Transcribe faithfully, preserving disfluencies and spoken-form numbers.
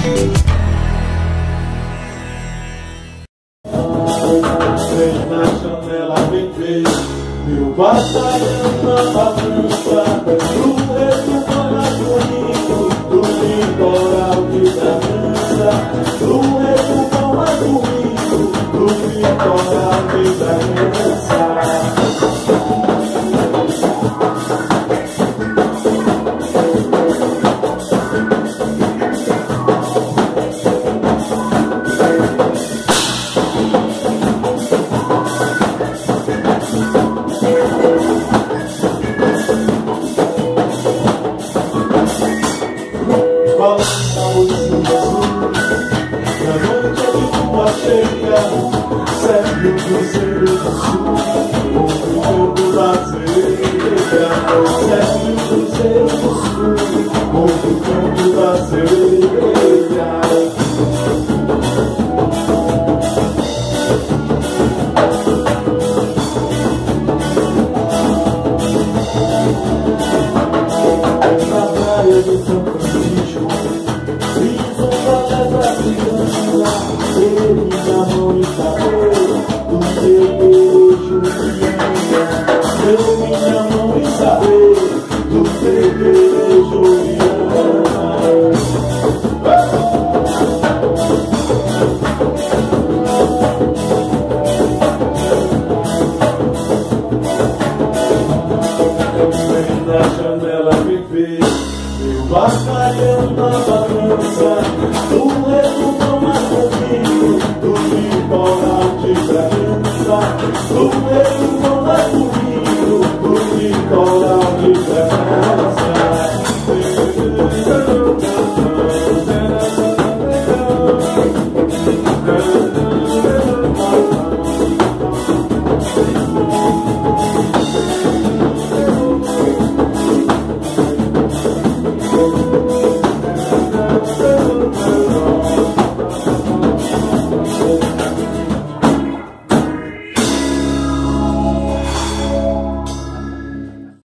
Vem na janela, vem ver meu batalhão na balança, do retomar bonito, do litoral de Bragança, do retomar bonito, do litoral de Bragança. Segue o Cruzeiro do Sul, o canto da sereia. Segue o Cruzeiro do Sul, o canto da sereia. Na praia de São Francisco, fiz um balé pra criança. Ele me amou e sabor do seu beijo de anda. Eu me amo e saber do seu beijo de anda. Vem na janela me ver meu batalhão na balança, do retomar comigo, do litoral de Bragança, do